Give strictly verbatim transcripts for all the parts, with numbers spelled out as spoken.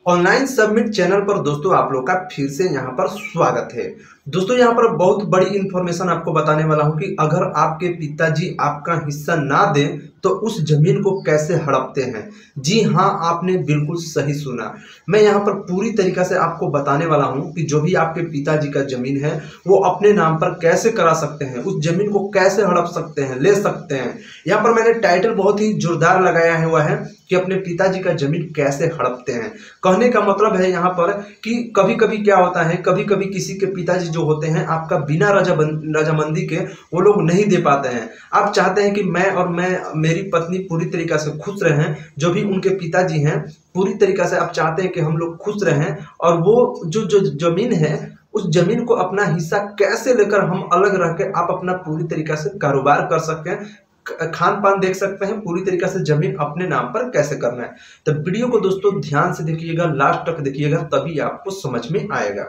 Online submit channel पर दोस्तों आप लोग का फिर से यहाँ पर स्वागत है। दोस्तों यहाँ पर बहुत बड़ी इंफॉर्मेशन आपको बताने वाला हूँ कि अगर आपके पिताजी आपका हिस्सा ना दें तो उस जमीन को कैसे हड़पते हैं। जी हाँ, आपने बिल्कुल सही सुना। मैं यहाँ पर पूरी तरीका से आपको बताने वाला हूँ कि जो भी आपके पिताजी का जमीन है वो अपने नाम पर कैसे करा सकते हैं, उस जमीन को कैसे हड़प सकते हैं, ले सकते हैं। यहाँ पर मैंने टाइटल बहुत ही जोरदार लगाया हुआ है कि अपने पिताजी का जमीन कैसे हड़पते हैं। कहने का मतलब है यहाँ पर कि कभी कभी क्या होता है, कभी कभी किसी के पिताजी जो होते हैं आपका बिना रजामंदी के वो लोग नहीं दे पाते हैं। आप चाहते हैं कि मैं और मैं मेरी पत्नी पूरी तरीका से खुश रहें, जो भी उनके पिताजी हैं पूरी तरीका से आप चाहते हैं कि हम लोग खुश रहें, और वो जो जो जमीन है उस जमीन को अपना हिस्सा कैसे लेकर हम अलग रह के आप अपना पूरी तरीका से कारोबार कर सकते हैं, खान पान देख सकते हैं, पूरी तरीके से जमीन अपने नाम पर कैसे करना है। तो वीडियो को दोस्तों ध्यान से देखिएगा, लास्ट तक देखिएगा, तभी आपको समझ में आएगा।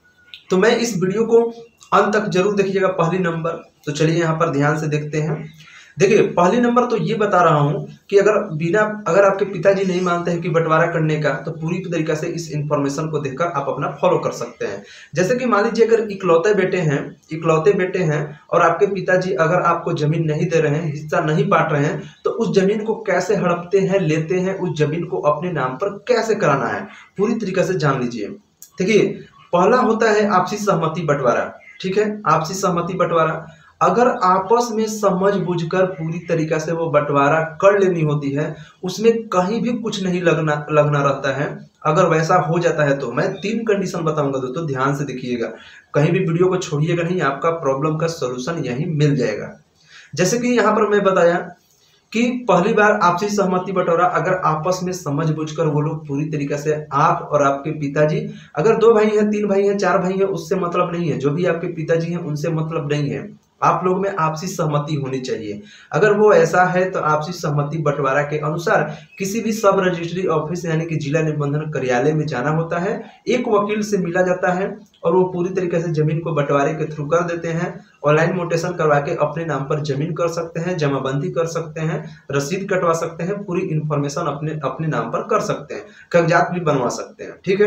तो मैं इस वीडियो को अंत तक जरूर देखिएगा। पहली नंबर तो चलिए यहाँ पर ध्यान से देखते हैं। देखिए पहली नंबर तो ये बता रहा हूं कि अगर बिना अगर आपके पिताजी नहीं मानते हैं कि बंटवारा करने का, तो पूरी तरीके से इस इंफॉर्मेशन को देखकर आप अपना फॉलो कर सकते हैं। जैसे कि मान लीजिए अगर इकलौते बेटे हैं इकलौते बेटे हैं और आपके पिताजी अगर आपको जमीन नहीं दे रहे हैं, हिस्सा नहीं बांट रहे हैं, तो उस जमीन को कैसे हड़पते हैं, लेते हैं, उस जमीन को अपने नाम पर कैसे कराना है, पूरी तरीके से जान लीजिए। देखिए पहला होता है आपसी सहमति बंटवारा। ठीक है, आपसी सहमति बंटवारा अगर आपस में समझ बूझकर पूरी तरीका से वो बंटवारा कर लेनी होती है, उसमें कहीं भी कुछ नहीं लगना लगना रहता है। अगर वैसा हो जाता है तो मैं तीन कंडीशन बताऊंगा दोस्तों, ध्यान से देखिएगा, कहीं भी वीडियो को छोड़िएगा नहीं, आपका प्रॉब्लम का सोल्यूशन यहीं मिल जाएगा। जैसे कि यहाँ पर मैं बताया कि पहली बार आपसी सहमति बंटवारा अगर आपस में समझ बूझकर वो लोग पूरी तरीके से, आप और आपके पिताजी, अगर दो भाई हैं, तीन भाई हैं, चार भाई हैं, उससे मतलब नहीं है, जो भी आपके पिताजी हैं उनसे मतलब नहीं है, आप लोग में आपसी सहमति होनी चाहिए। अगर वो ऐसा है तो आपसी सहमति बंटवारा के अनुसार किसी भी सब रजिस्ट्री ऑफिस यानी कि जिला निबंधन कार्यालय में जाना होता है, एक वकील से मिला जाता है और वो पूरी तरीके से जमीन को बंटवारे के थ्रू कर देते हैं। ऑनलाइन मोटेशन करवा के अपने नाम पर जमीन कर सकते हैं, जमाबंदी कर सकते हैं, रसीद कटवा सकते हैं, पूरी इंफॉर्मेशन अपने अपने नाम पर कर सकते हैं, कागजात भी बनवा सकते हैं। ठीक है,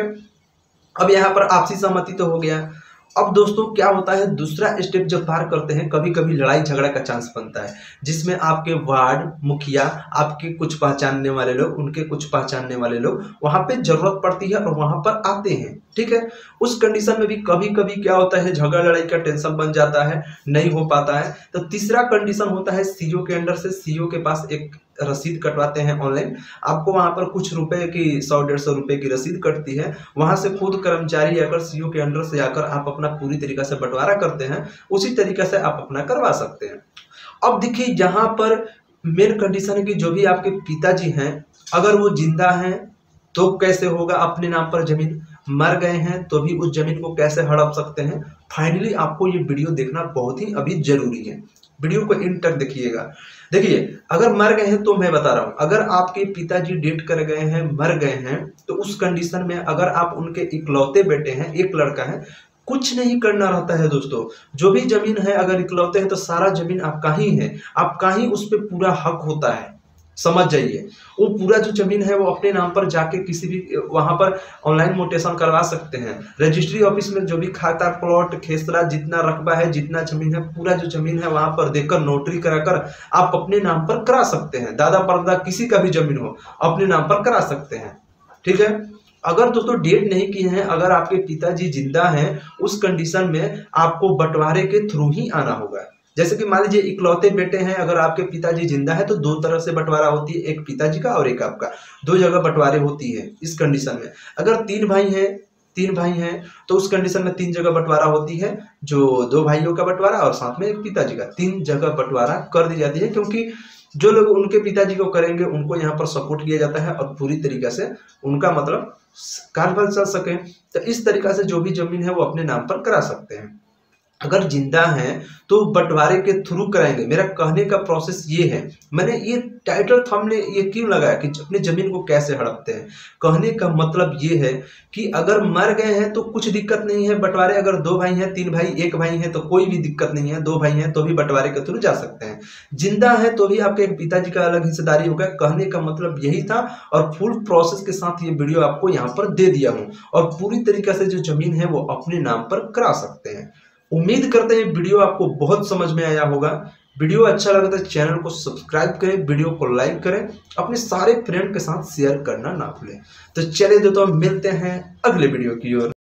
अब यहाँ पर आपसी सहमति तो हो गया। अब दोस्तों क्या होता है, दूसरा स्टेप जब पार करते हैं, कभी कभी लड़ाई झगड़ा का चांस बनता है, जिसमें आपके वार्ड मुखिया, आपके कुछ पहचानने वाले लोग, उनके कुछ पहचानने वाले लोग वहां पे जरूरत पड़ती है और वहां पर आते हैं। ठीक है, उस कंडीशन में भी कभी कभी क्या होता है, झगड़ा लड़ाई का टेंशन बन जाता है, नहीं हो पाता है। तो तीसरा कंडीशन होता है सीओ के अंडर से, सीओ के पास एक रसीद कटवाते हैं ऑनलाइन, आपको वहां पर कुछ रुपए की सौ डेढ़ सौ रुपए की रसीद कटती है, वहां से खुद कर्मचारी आकर सीओ के अंडर से आकर आप अपना पूरी तरीके से बंटवारा करते हैं, उसी तरीके से आप अपना करवा सकते हैं। अब देखिए यहाँ पर मेन कंडीशन है कि जो भी आपके पिताजी हैं अगर वो जिंदा हैं तो कैसे होगा अपने नाम पर जमीन, मर गए हैं तो भी उस जमीन को कैसे हड़प सकते हैं। फाइनली आपको ये वीडियो देखना बहुत ही अभी जरूरी है, वीडियो को एंड तक देखिएगा। देखिए अगर मर गए हैं तो मैं बता रहा हूं, अगर आपके पिताजी डेट कर गए हैं, मर गए हैं, तो उस कंडीशन में अगर आप उनके इकलौते बेटे हैं, एक लड़का है, कुछ नहीं करना रहता है दोस्तों। जो भी जमीन है अगर इकलौते हैं तो सारा जमीन आपका ही है, आपका ही उस पर पूरा हक होता है, समझ जाइए। वो पूरा जो जमीन है वो अपने नाम पर जाके किसी भी वहां पर ऑनलाइन मोटेशन करवा सकते हैं। रजिस्ट्री ऑफिस में जो भी खाता, प्लॉट, खेसरा, जितना रकबा है, जितना जमीन है, पूरा जो जमीन है वहां पर देकर नोटरी कराकर आप अपने नाम पर करा सकते हैं। दादा परदा किसी का भी जमीन हो अपने नाम पर करा सकते हैं। ठीक है, अगर दोस्तों डेट नहीं किए हैं, अगर आपके पिताजी जिंदा हैं, उस कंडीशन में आपको बंटवारे के थ्रू ही आना होगा। जैसे कि मान लीजिए इकलौते बेटे हैं, अगर आपके पिताजी जिंदा है तो दो तरह से बंटवारा होती है, एक पिताजी का और एक आपका, दो जगह बंटवारे होती है। इस कंडीशन में अगर तीन भाई हैं तीन भाई हैं तो उस कंडीशन में तीन जगह बंटवारा होती है, जो दो भाइयों का बंटवारा और साथ में एक पिताजी का, तीन जगह बंटवारा कर दी जाती है, क्योंकि जो लोग उनके पिताजी को करेंगे उनको यहाँ पर सपोर्ट किया जाता है और पूरी तरीके से उनका मतलब कार्यबल चल सके। तो इस तरीका से जो भी जमीन है वो अपने नाम पर करा सकते हैं। अगर जिंदा हैं तो बंटवारे के थ्रू कराएंगे। मेरा कहने का प्रोसेस ये है, मैंने ये टाइटल थंबनेल ये क्यों लगाया कि अपनी जमीन को कैसे हड़पते हैं। कहने का मतलब ये है कि अगर मर गए हैं तो कुछ दिक्कत नहीं है, बंटवारे अगर दो भाई हैं, तीन भाई, एक भाई है तो कोई भी दिक्कत नहीं है, दो भाई हैं तो भी बंटवारे के थ्रू जा सकते हैं। जिंदा है तो भी आपके पिताजी का अलग हिस्सेदारी होगा। कहने का मतलब यही था और फुल प्रोसेस के साथ ये वीडियो आपको यहाँ पर दे दिया हूँ और पूरी तरीके से जो जमीन है वो अपने नाम पर करा सकते हैं। उम्मीद करते हैं वीडियो आपको बहुत समझ में आया होगा। वीडियो अच्छा लगा तो चैनल को सब्सक्राइब करें, वीडियो को लाइक करें, अपने सारे फ्रेंड के साथ शेयर करना ना भूलें। तो चलिए दोस्तों मिलते हैं अगले वीडियो की ओर।